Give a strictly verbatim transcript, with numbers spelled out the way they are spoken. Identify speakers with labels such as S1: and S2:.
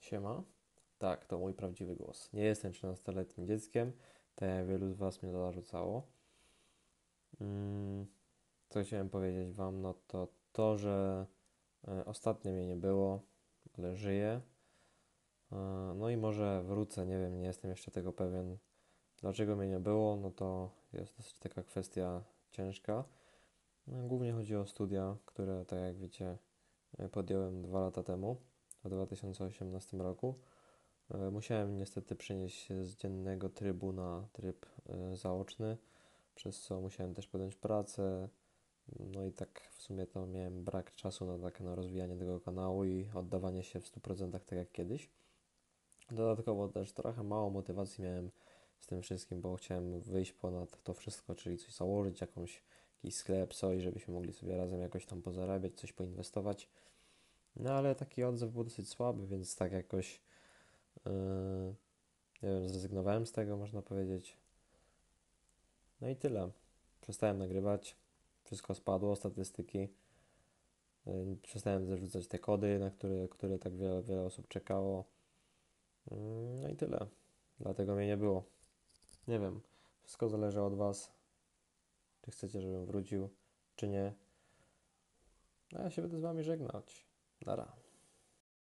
S1: Siema. Tak, to mój prawdziwy głos. Nie jestem trzynastoletnim dzieckiem, tak jak wielu z Was mnie zarzucało. Mm, co chciałem powiedzieć Wam, no to to, że e, ostatnio mnie nie było, ale żyję. E, no i może wrócę, nie wiem, nie jestem jeszcze tego pewien. Dlaczego mnie nie było, no to jest dosyć taka kwestia ciężka. No, głównie chodzi o studia, które, tak jak wiecie, e, podjąłem dwa lata temu, w dwa tysiące osiemnastym roku. E, Musiałem niestety przenieść się z dziennego trybu na tryb e, zaoczny, przez co musiałem też podjąć pracę. No i tak w sumie to miałem brak czasu na takie na rozwijanie tego kanału i oddawanie się w stu procentach tak jak kiedyś. Dodatkowo też trochę mało motywacji miałem z tym wszystkim, bo chciałem wyjść ponad to wszystko, czyli coś założyć, jakąś, jakiś sklep, coś, żebyśmy mogli sobie razem jakoś tam pozarabiać, coś poinwestować. No ale taki odzew był dosyć słaby, więc tak jakoś yy, nie wiem, zrezygnowałem z tego, można powiedzieć. No i tyle. Przestałem nagrywać, wszystko spadło, statystyki. Yy, Przestałem zarzucać te kody, na które, które tak wiele, wiele osób czekało. Yy, No i tyle. Dlatego mnie nie było. Nie wiem, wszystko zależy od Was, czy chcecie, żebym wrócił, czy nie. No ja się będę z Wami żegnać. Nara.